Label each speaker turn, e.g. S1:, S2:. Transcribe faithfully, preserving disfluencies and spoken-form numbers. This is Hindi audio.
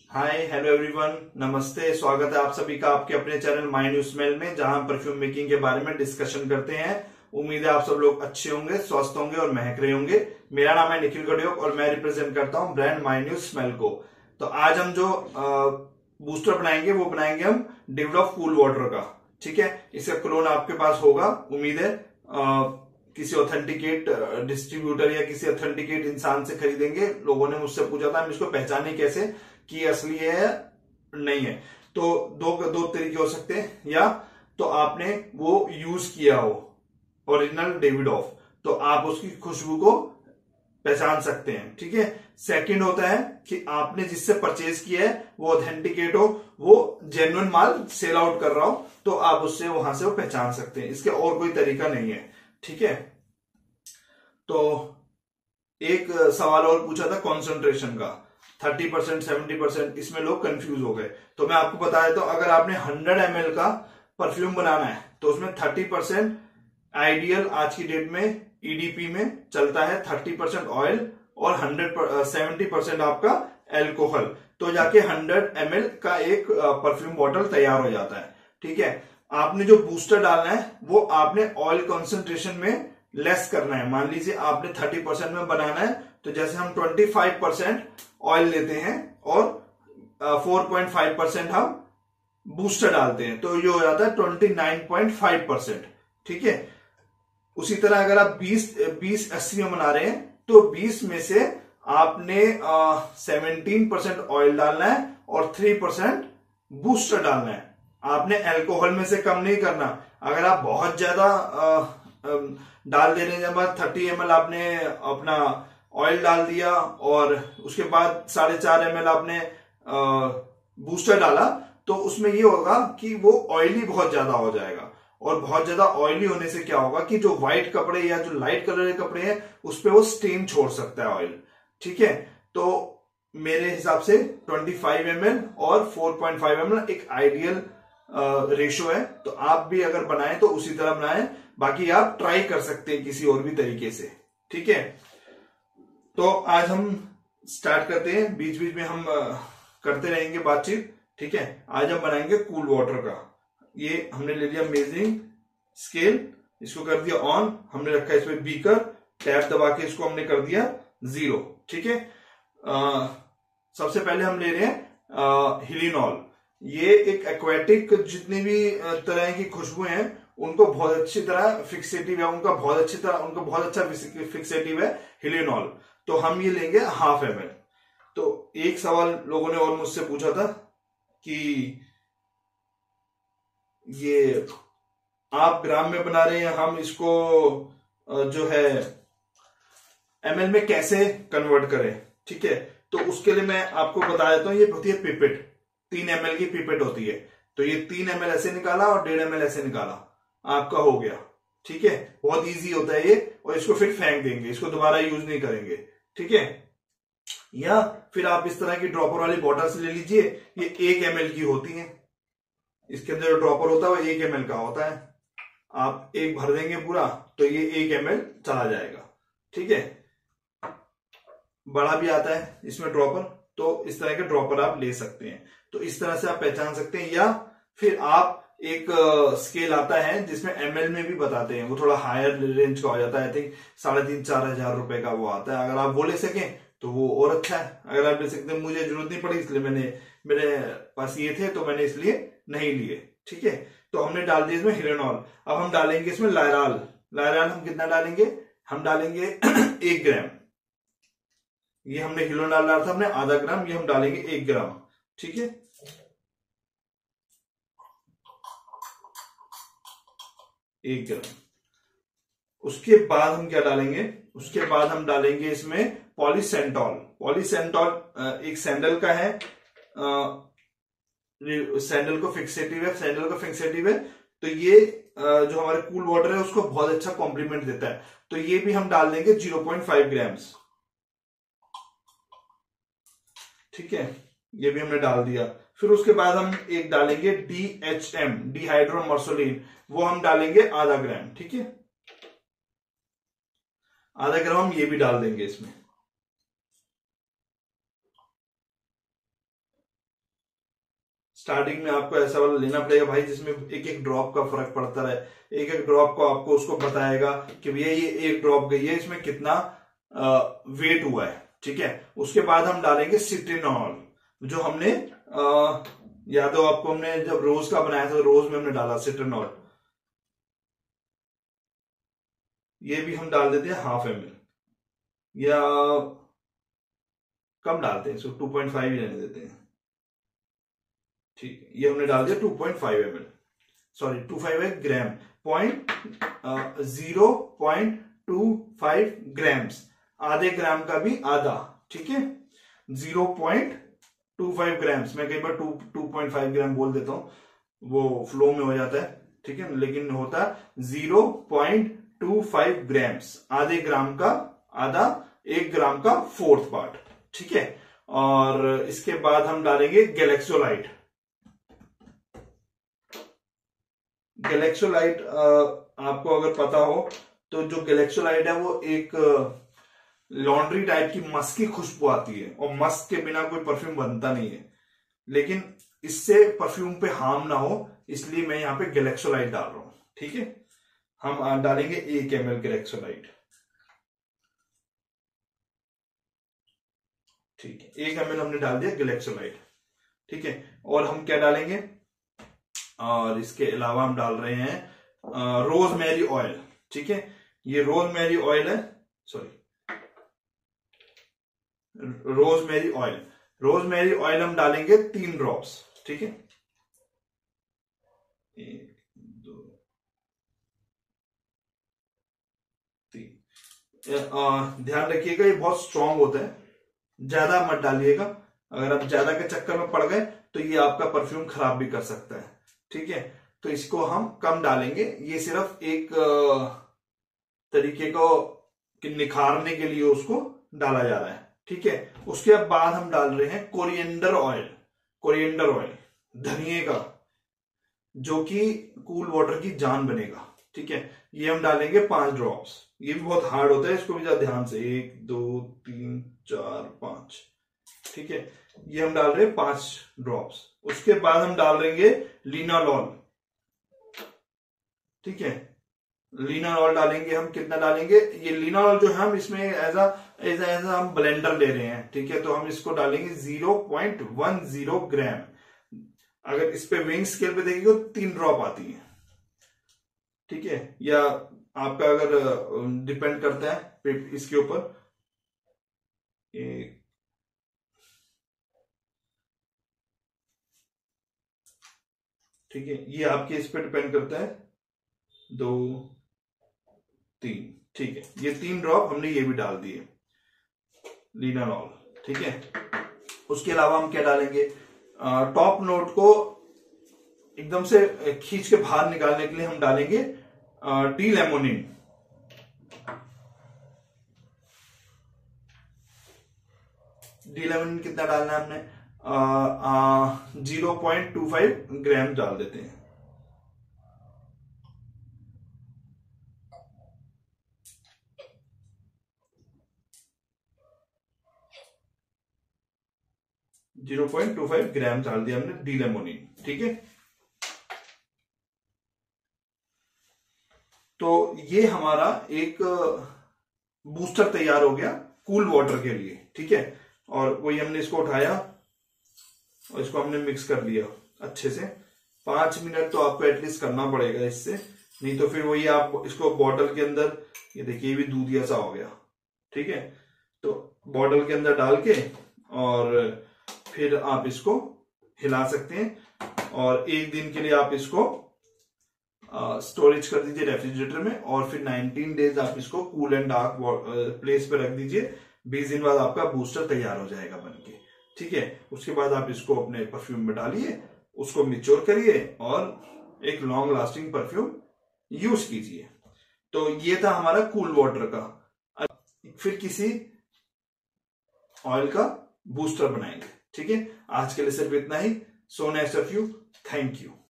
S1: हाय हेलो एवरीवन, नमस्ते। स्वागत है आप सभी का आपके अपने चैनल माय न्यू स्मेल में, जहां हम परफ्यूम मेकिंग के बारे में डिस्कशन करते हैं। उम्मीद है आप सब लोग अच्छे होंगे, स्वस्थ होंगे और महक रहे होंगे। मेरा नाम है निखिल गडियोग और मैं रिप्रेजेंट करता हूं ब्रांड माय न्यू स्मेल को। तो आज हम जो बूस्टर बनाएंगे वो बनाएंगे हम डेवलप कूल वाटर का। ठीक है, इसका क्लोन आपके पास होगा, उम्मीद है। आ, किसी ऑथेंटिकेट डिस्ट्रीब्यूटर या किसी ऑथेंटिकेट इंसान से खरीदेंगे। लोगों ने मुझसे पूछा था हम इसको पहचाने कैसे कि असली है नहीं है। तो दो दो तरीके हो सकते हैं, या तो आपने वो यूज किया हो ओरिजिनल डेविडॉफ, तो आप उसकी खुशबू को पहचान सकते हैं। ठीक है। सेकंड होता है कि आपने जिससे परचेज किया है वो ऑथेंटिकेट हो, वो जेन्युइन माल सेल आउट कर रहा हो, तो आप उससे वहां से वो पहचान सकते हैं। इसके और कोई तरीका नहीं है। ठीक है। तो एक सवाल और पूछा था कॉन्सेंट्रेशन का, थर्टी परसेंट सेवेंटी परसेंट, इसमें लोग कंफ्यूज हो गए। तो मैं आपको बता देता हूं, अगर आपने हंड्रेड एम एल का परफ्यूम बनाना है तो उसमें थर्टी परसेंट आइडियल आज की डेट में ईडीपी में चलता है, थर्टी परसेंट ऑयल और हंड्रेड सेवेंटी परसेंट आपका एल्कोहल। तो जाके हंड्रेड एम एल का एक परफ्यूम बॉटल तैयार हो जाता है। ठीक है। आपने जो बूस्टर डालना है वो आपने ऑयल कॉन्सेंट्रेशन में लेस करना है। मान लीजिए आपने थर्टी परसेंट में बनाना है, तो जैसे हम ट्वेंटी फाइव परसेंट ऑयल लेते हैं और फोर पॉइंट फाइव परसेंट हम बूस्टर डालते हैं, तो ये हो जाता है twenty nine point five percent. ठीक है। उसी तरह अगर आप बीस बीस अस्सी में बना रहे हैं तो बीस में से आपने सेवनटीन परसेंट ऑयल डालना है और थ्री परसेंट बूस्टर डालना है। आपने अल्कोहल में से कम नहीं करना। अगर आप बहुत ज्यादा डाल दे रहे हैं, जब थर्टी एम एल आपने अपना ऑयल डाल दिया और उसके बाद साढ़े चार एम एल आपने बूस्टर डाला, तो उसमें ये होगा कि वो ऑयली बहुत ज्यादा हो जाएगा। और बहुत ज्यादा ऑयली होने से क्या होगा कि जो व्हाइट कपड़े या जो लाइट कलर के कपड़े हैं उस पर वो स्टेन छोड़ सकता है ऑयल। ठीक है। तो मेरे हिसाब से ट्वेंटी फाइव एम एल और फोर पॉइंट फाइव एम एल एक आइडियल रेशो है। तो आप भी अगर बनाएं तो उसी तरह बनाएं, बाकी आप ट्राई कर सकते हैं किसी और भी तरीके से। ठीक है। तो आज हम स्टार्ट करते हैं, बीच बीच में हम करते रहेंगे बातचीत। ठीक है। आज हम बनाएंगे कूल वाटर का। ये हमने ले लिया मेजरिंग स्केल, इसको कर दिया ऑन, हमने रखा इसमें बीकर, टैप दबा के इसको हमने कर दिया जीरो। ठीक है। आ, सबसे पहले हम ले रहे हैं हिलिनॉल। ये एक एक्वेटिक जितनी भी तरह की खुशबुएं हैं उनको बहुत अच्छी तरह फिक्सेटिव है, उनका बहुत अच्छी तरह उनका बहुत अच्छा फिक्सेटिव है हिलिनॉल। तो हम ये लेंगे हाफ एम एल। तो एक सवाल लोगों ने और मुझसे पूछा था कि ये आप ग्राम में बना रहे हैं, हम इसको जो है एमएल में कैसे कन्वर्ट करें। ठीक है। तो उसके लिए मैं आपको बता देता हूं, ये होती है पिपेट, तीन एमएल की पिपेट होती है। तो ये तीन एमएल ऐसे निकाला और डेढ़ एमएल ऐसे निकाला, आपका हो गया। ठीक है। बहुत इजी होता है ये, और इसको फिर फेंक देंगे, इसको दोबारा यूज नहीं करेंगे। ठीक है। या फिर आप इस तरह की ड्रॉपर वाली बॉटल्स ले लीजिए, ये एक एमएल की होती है। इसके अंदर जो ड्रॉपर होता है वो एक एमएल का होता है। आप एक भर देंगे पूरा तो ये एक एमएल चला जाएगा। ठीक है। बड़ा भी आता है इसमें ड्रॉपर, तो इस तरह के ड्रॉपर आप ले सकते हैं। तो इस तरह से आप पहचान सकते हैं। या फिर आप एक स्केल आता है जिसमें एमएल में भी बताते हैं, वो थोड़ा हायर रेंज का हो जाता है, आई थिंक साढ़े तीन चार हजार रुपए का वो आता है। अगर आप वो ले सकें तो वो और अच्छा है। अगर आप ले सकते हैं, मुझे जरूरत नहीं पड़ी इसलिए मैंने, मेरे पास ये थे तो मैंने इसलिए नहीं लिए। ठीक है। तो हमने डाल दिया इसमें हिलेनॉल। अब हम डालेंगे इसमें लायराल। लायराल हम कितना डालेंगे, हम डालेंगे एक ग्राम। ये हमने हिलेनॉल डाला था हमने आधा ग्राम, ये हम डालेंगे एक ग्राम। ठीक है। एक ग्राम। उसके बाद हम क्या डालेंगे, उसके बाद हम डालेंगे इसमें पॉलीसेंटॉल। पॉलीसेंटॉल एक सैंडल का है, सैंडल को फिक्सेटिव है, सैंडल का फिक्सेटिव है। तो ये जो हमारे कूल वाटर है उसको बहुत अच्छा कॉम्प्लीमेंट देता है। तो ये भी हम डाल देंगे जीरो पॉइंट फाइव ग्राम्स। ठीक है। ये भी हमने डाल दिया। फिर उसके बाद हम एक डालेंगे डी एच एम, डिहाइड्रोमर्सोलिन, वो हम डालेंगे आधा ग्राम। ठीक है। आधा ग्राम ये भी डाल देंगे इसमें। स्टार्टिंग में आपको ऐसा वाला लेना पड़ेगा भाई जिसमें एक एक ड्रॉप का फर्क पड़ता रहे, एक एक ड्रॉप को आपको उसको बताएगा कि भैया ये एक ड्रॉप गई है, इसमें कितना वेट हुआ है। ठीक है, उसके बाद हम डालेंगे सिट्रिनॉल, जो हमने आ, याद हो आपको, हमने जब रोज का बनाया था रोज में हमने डाला सिट्रिनॉल, ये भी हम डाल देते हैं हाफ एम एल या कम डालते हैं, इसको टू पॉइंट फाइव ही रहने देते हैं। ठीक है, ये हमने डाल दिया two point five M L, sorry two five gram, point zero point two five grams, आधे ग्राम का भी आधा। ठीक है, zero point two five grams, मैं कई बार two two point five gram बोल देता हूं, वो फ्लो में हो जाता है। ठीक है, लेकिन होता zero point two five grams, आधे ग्राम का आधा, एक ग्राम का फोर्थ पार्ट। ठीक है, और इसके बाद हम डालेंगे गैलेक्सोलाइट। गैलेक्सोलाइट आपको अगर पता हो तो जो गैलेक्सोलाइट है वो एक लॉन्ड्री टाइप की मस्क की खुशबू आती है, और मस्क के बिना कोई परफ्यूम बनता नहीं है, लेकिन इससे परफ्यूम पे हार्म ना हो इसलिए मैं यहाँ पे गैलेक्सोलाइट डाल रहा हूं। ठीक है, हम डालेंगे एक एम एल गैलेक्सोलाइट। ठीक है, एक एम एल हमने डाल दिया गैलेक्सोलाइट। ठीक है, और हम क्या डालेंगे, और इसके अलावा हम डाल रहे हैं रोजमेरी ऑयल। ठीक है, ये रोजमेरी ऑयल है, sorry rosemary oil, rosemary oil हम डालेंगे तीन ड्रॉप्स। ठीक है, एक दो तीन। ध्यान रखिएगा ये बहुत स्ट्रांग होता है, ज्यादा मत डालिएगा, अगर आप ज्यादा के चक्कर में पड़ गए तो ये आपका परफ्यूम खराब भी कर सकता है। ठीक है, तो इसको हम कम डालेंगे, ये सिर्फ एक तरीके को निखारने के लिए उसको डाला जा रहा है। ठीक है, उसके बाद हम डाल रहे हैं कोरिएंडर ऑयल, कोरिएंडर ऑयल धनिए का, जो कि कूल वाटर की जान बनेगा। ठीक है, ये हम डालेंगे पांच ड्रॉप्स, ये भी बहुत हार्ड होता है, इसको भी ज्यादा ध्यान से, एक दो तीन चार पांच। ठीक है, ये हम डाल रहे हैं पांच ड्रॉप्स। उसके बाद हम डाल देंगे लिनालॉल। ठीक है, लिनालॉल डालेंगे हम, कितना डालेंगे, ये लिनालॉल जो है हम इसमें एज एज एज हम ब्लेंडर ले रहे हैं। ठीक है, तो हम इसको डालेंगे zero point one zero gram. अगर इस पे वेइंग स्केल पे देखेंगे तो तीन ड्रॉप आती है। ठीक है, या आपका अगर डिपेंड करता है इसके ऊपर, एक ठीक है, ये आपके इस पे डिपेंड करता है, दो तीन। ठीक है, ये तीन ड्रॉप हमने ये भी डाल दिए लिनालॉल। ठीक है, उसके अलावा हम क्या डालेंगे, टॉप नोट को एकदम से खींच के बाहर निकालने के लिए हम डालेंगे डी लेमोनिन। डी लेमोनिन कितना डालना है हमने, zero point two five gram डाल देते हैं। Zero point two five gram डाल दिया हमने डी लेमोनिन। ठीक है, तो ये हमारा एक बूस्टर तैयार हो गया कूल वाटर के लिए। ठीक है, और वही हमने इसको उठाया और इसको हमने मिक्स कर लिया अच्छे से। पांच मिनट तो आपको एटलीस्ट करना पड़ेगा इससे, नहीं तो फिर वही आप इसको बॉटल के अंदर, ये देखिए ये भी दूध जैसा हो गया। ठीक है, तो बॉटल के अंदर डाल के और फिर आप इसको हिला सकते हैं, और एक दिन के लिए आप इसको स्टोरेज कर दीजिए रेफ्रिजरेटर में, और फिर नाइनटीन डेज आप इसको कूल एंड डार्क प्लेस पे रख दीजिए। बीस दिन बाद आपका बूस्टर तैयार हो जाएगा बनके। ठीक है, उसके बाद आप इसको अपने परफ्यूम में डालिए, उसको मिच्योर करिए और एक लॉन्ग लास्टिंग परफ्यूम यूज कीजिए। तो ये था हमारा कूल वाटर का। फिर किसी ऑयल का बूस्टर बनाएंगे। ठीक है, आज के लिए सिर्फ इतना ही। So nice of you, thank you.